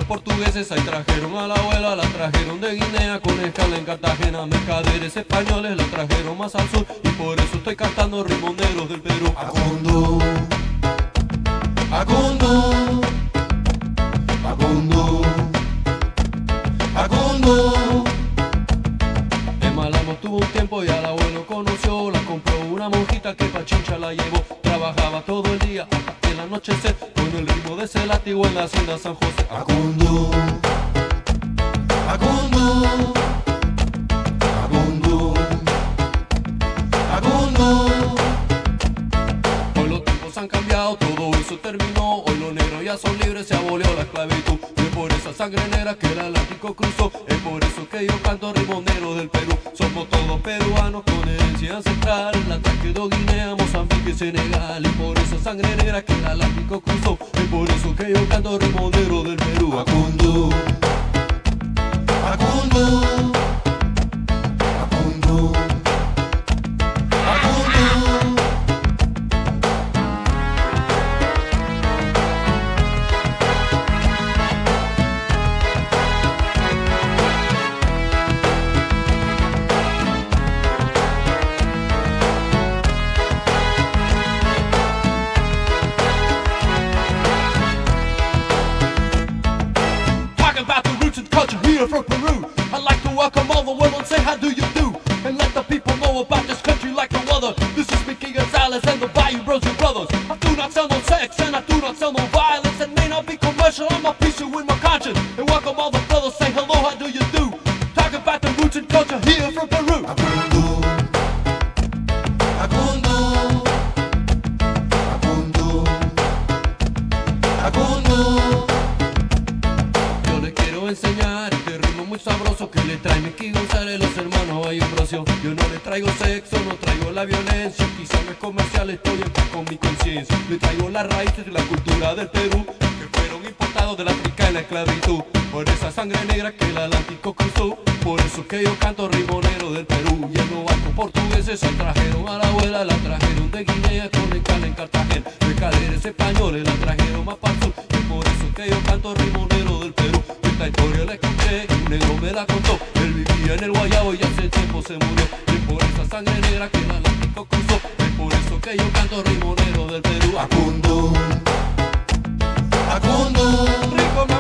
portugueses, ahí trajeron a la abuela, la trajeron de Guinea con escala en Cartagena. Mercaderes españoles la trajeron más al sur y por eso estoy cantando rimoneros del Perú. Akundun, Akundun, Akundun, Akundun. En Malamo tuvo un tiempo y al abuelo conoció, la compró una monjita que pa' Chincha la llevó. Trabajaba todo el día hasta el anochecer con el ritmo de ese látigo en la hacienda San José. Akundun, Akundun, Akundun, Akundun. Hoy los tiempos han cambiado, todo eso terminó. Hoy los negros ya son libres, se abolió la esclavitud. Y es por esa sangre negra que el Atlántico cruzó. Es por eso que yo canto rimonero del Perú. Somos todos peruanos con herencia ancestral. La quedó Guinea, Mozambique y Senegal. Y por esa sangre negra que el Atlántico cruzó. Es por eso que yo canto rimonero del Perú. Akundun, Akundun, Akundun, Akundun. About the roots and culture here from Peru. I'd like to welcome all the world and say how do you do, and let the people know about this country like no other. This is Mickey Gonzalez and the Bayou Bros and Brothers. I do not sell no sex and I do not sell no violence. It may not be commercial, I'm a piece with my conscience. And welcome all the brothers, say hello, how do you do? Talk about the roots and culture here from Peru. Akundun, Akundun, Akundun, Akundun. Enseñar este ritmo muy sabroso que le trae Mickey González, los hermanos Bayou Brosio. Yo no le traigo sexo, no traigo la violencia, quizá no es comercial, estoy en paz con mi conciencia. Le traigo las raíces de la cultura del Perú, que fueron importados del África en la esclavitud. Por esa sangre negra que el Atlántico cruzó, por eso que yo canto rimonero del Perú. Y en los barcos portugueses se trajeron a la abuela, la trajeron de Guinea con escala en Cartagena. Mercaderes españoles la trajeron más para el sur, y por eso que yo canto rimonero del Perú. Esta historia la escuché, un negro me la contó. Él vivía en el Guayabo y hace tiempo se murió. Y es por esa sangre negra que el Atlántico cruzó. Es por eso que yo canto rimonero del Perú. Akundun, Akundun. Rico,